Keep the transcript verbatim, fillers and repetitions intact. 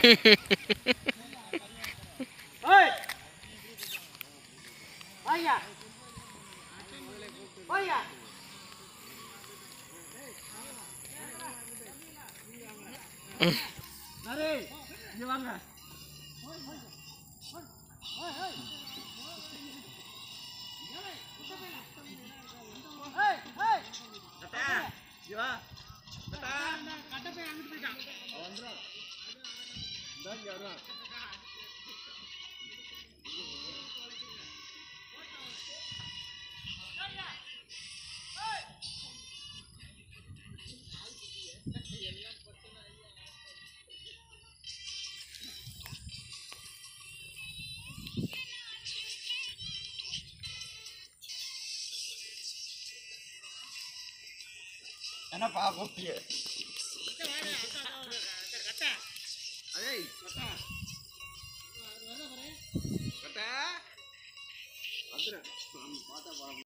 ஓய் வாயா வாயா நரே இங்க வாங்க ஏய் ஏய் கட்டா இங்க வா கட்டா கட்ட போய் அங்க போய்ட்டான் அவன் வந்துறான் இந்தா இங்க வரான் என்னப்பா கூப்பிட்டியே ஏய் கட்டா கட்டா வந்துடுறேன் பார்த்தா